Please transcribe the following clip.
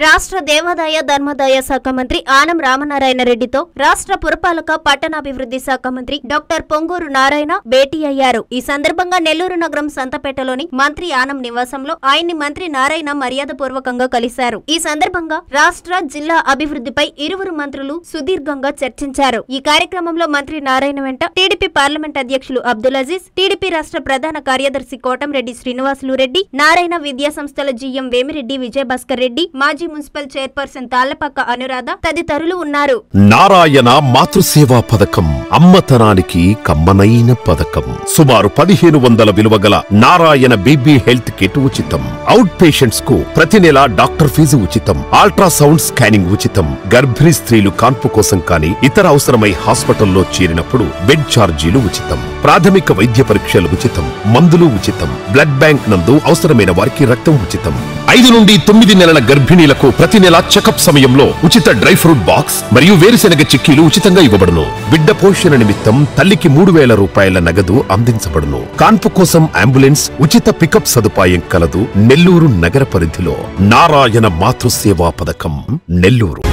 రాష్ట్ర దేవాదాయ ధర్మాదాయ శాఖ మంత్రి ఆనం రామనారాయణ రెడ్డితో రాష్ట్ర పురపాలక పట్టణాభివృద్ధి శాఖ మంత్రి డాక్టర్ పొంగూరు నారాయణ భేటీ అయ్యారు. ఈ సందర్భంగా నెల్లూరు నగరం సంతపేటలోని మంత్రి ఆనం నివాసంలో ఆయన్ని మంత్రి నారాయణ మర్యాదపూర్వకంగా కలిశారు. ఈ సందర్భంగా రాష్ట్ర జిల్లా అభివృద్ధిపై ఇరువురు మంత్రులు సుదీర్ఘంగా చర్చించారు. ఈ కార్యక్రమంలో మంత్రి నారాయణ వెంట టీడీపీ పార్లమెంట్ అధ్యక్షులు అబ్దుల్ అజీజ్, టీడీపీ రాష్ట్ర ప్రధాన కార్యదర్శి కోటంరెడ్డి శ్రీనివాసులు రెడ్డి, నారాయణ విద్యా సంస్థల జీఎం వేమిరెడ్డి విజయభాస్కర్ రెడ్డి, మాజీ మున్సిపల్ చైర్పర్సన్ తాళ్లపక్క అనురాధ తదితరులు ఉన్నారు. నారాయణ మాతృసేవా పథకం అమ్మతనానికి కమ్మనైన పథకం. సుమారు 1500 విలువ గల నారాయణ బేబీ హెల్త్ కిట్ ఉచితం. అవుట్ పేషెంట్స్ కు ప్రతి నెల డాక్టర్ ఫీజు ఉచితం. అల్ట్రాసౌండ్ స్కానింగ్ ఉచితం. గర్భిణీ స్త్రీలు కాన్పు కోసం కానీ ఇతర అవసరమై హాస్పిటల్లో చేరినప్పుడు బెడ్ ఛార్జీలు ఉచితం. ప్రాథమిక వైద్య పరీక్షలు ఉచితం. మందులు ఉచితం. బ్లడ్ బ్యాంక్ నందు అవసరమైన వారికి రక్తం ఉచితం. 5 నుండి 9 నెలల గర్భిణీలకు ప్రతి నెల చెకప్ సమయంలో ఉచిత డ్రై ఫ్రూట్ బాక్స్ మరియు వేరుశెనగ చిక్కీలు ఉచితంగా ఇవ్వబడును. బిడ్డ పోషణ నిమిత్తం తల్లికి 3000 రూపాయల నగదు అందించబడును. కాన్పు కోసం అంబులెన్స్ ఉచిత పికప్ సదుపాయం కలదు. నెల్లూరు నగర పరిధిలో నారాయణ మాతృసేవా పథకం నెల్లూరు.